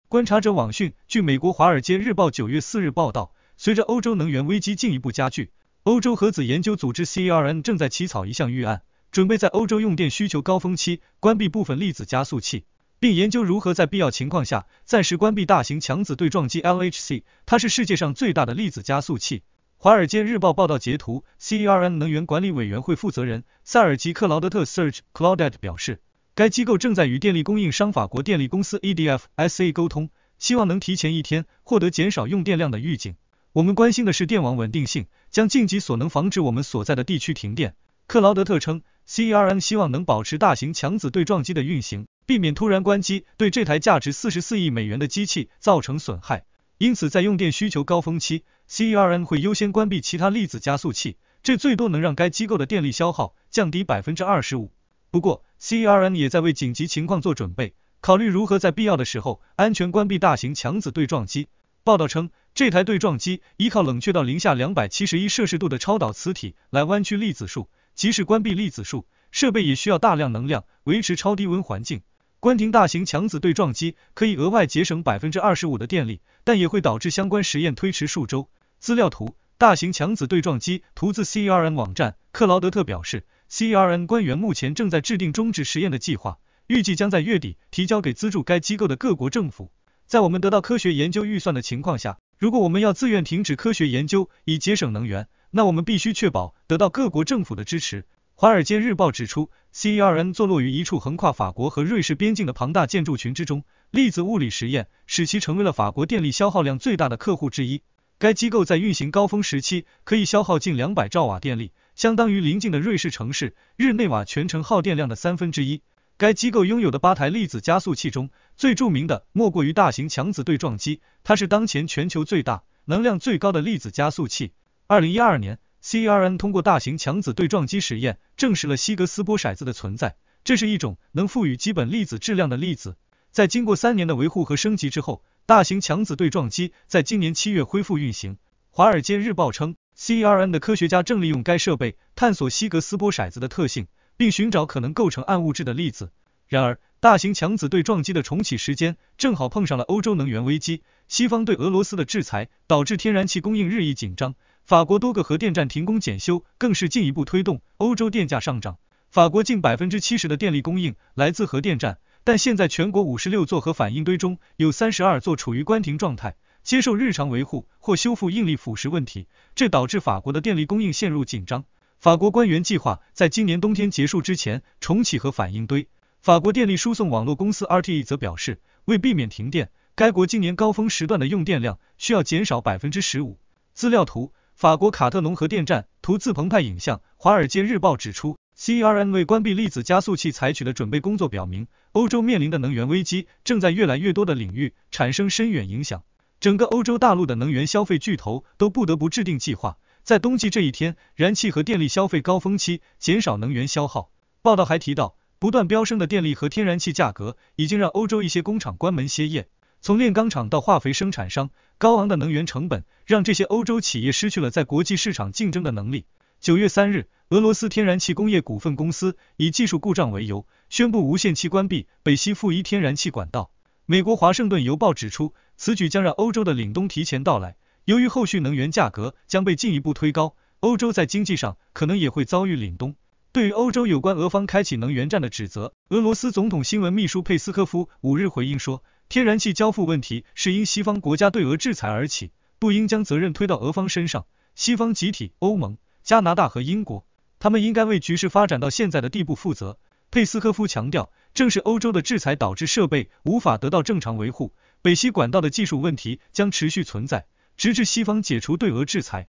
观察者网讯，据美国《华尔街日报》9月4日报道，随着欧洲能源危机进一步加剧，欧洲核子研究组织 CERN 正在起草一项预案，准备在欧洲用电需求高峰期关闭部分粒子加速器，并研究如何在必要情况下暂时关闭大型强子对撞机 LHC， 它是世界上最大的粒子加速器。华尔街日报报道截图 ，CERN 能源管理委员会负责人塞尔吉克劳德特 Serge Claudet 表示，该机构正在与电力供应商法国电力公司 EDF SA 沟通，希望能提前一天获得减少用电量的预警。我们关心的是电网稳定性，将尽己所能防止我们所在的地区停电。克劳德特称 ，CERN 希望能保持大型强子对撞机的运行，避免突然关机对这台价值44亿美元的机器造成损害。因此，在用电需求高峰期 ，CERN 会优先关闭其他粒子加速器，这最多能让该机构的电力消耗降低 25%。不过 ，CERN 也在为紧急情况做准备，考虑如何在必要的时候安全关闭大型强子对撞机。报道称，这台对撞机依靠冷却到零下271摄氏度的超导磁体来弯曲粒子束，即使关闭粒子束，设备也需要大量能量维持超低温环境。关停大型强子对撞机可以额外节省 25% 的电力，但也会导致相关实验推迟数周。资料图，大型强子对撞机图自 CERN 网站。克劳德特表示 ，CERN 官员目前正在制定终止实验的计划，预计将在月底提交给资助该机构的各国政府。在我们得到科学研究预算的情况下，如果我们要自愿停止科学研究以节省能源，那我们必须确保得到各国政府的支持。华尔街日报指出 ，CERN 坐落于一处横跨法国和瑞士边境的庞大建筑群之中，粒子物理实验使其成为了法国电力消耗量最大的客户之一。该机构在运行高峰时期可以消耗近200兆瓦电力，相当于邻近的瑞士城市日内瓦全城耗电量的1/3。该机构拥有的8台粒子加速器中，最著名的莫过于大型强子对撞机，它是当前全球最大、能量最高的粒子加速器。2012年，CERN 通过大型强子对撞机实验，证实了希格斯波骰子的存在，这是一种能赋予基本粒子质量的粒子。在经过3年的维护和升级之后，大型强子对撞机在今年7月恢复运行。华尔街日报称 ，CERN 的科学家正利用该设备探索希格斯波骰子的特性，并寻找可能构成暗物质的粒子。然而，大型强子对撞机的重启时间正好碰上了欧洲能源危机，西方对俄罗斯的制裁导致天然气供应日益紧张，法国多个核电站停工检修，更是进一步推动欧洲电价上涨。法国近 70% 的电力供应来自核电站，但现在全国56座核反应堆中有32座处于关停状态，接受日常维护或修复应力腐蚀问题，这导致法国的电力供应陷入紧张。法国官员计划在今年冬天结束之前重启核反应堆。法国电力输送网络公司 RTE 则表示，为避免停电，该国今年高峰时段的用电量需要减少 15%。资料图，法国卡特农核电站图自澎湃影像。华尔街日报指出 ，CERN 为关闭粒子加速器采取的准备工作表明，欧洲面临的能源危机正在越来越多的领域产生深远影响。整个欧洲大陆的能源消费巨头都不得不制定计划，在冬季这一天，燃气和电力消费高峰期减少能源消耗。报道还提到，不断飙升的电力和天然气价格已经让欧洲一些工厂关门歇业，从炼钢厂到化肥生产商，高昂的能源成本让这些欧洲企业失去了在国际市场竞争的能力。9月3日，俄罗斯天然气工业股份公司以技术故障为由，宣布无限期关闭北溪负一天然气管道。美国华盛顿邮报指出，此举将让欧洲的凛冬提前到来，由于后续能源价格将被进一步推高，欧洲在经济上可能也会遭遇凛冬。对于欧洲有关俄方开启能源战的指责，俄罗斯总统新闻秘书佩斯科夫5日回应说，天然气交付问题是因西方国家对俄制裁而起，不应将责任推到俄方身上。西方集体、欧盟、加拿大和英国，他们应该为局势发展到现在的地步负责。佩斯科夫强调，正是欧洲的制裁导致设备无法得到正常维护，北溪管道的技术问题将持续存在，直至西方解除对俄制裁。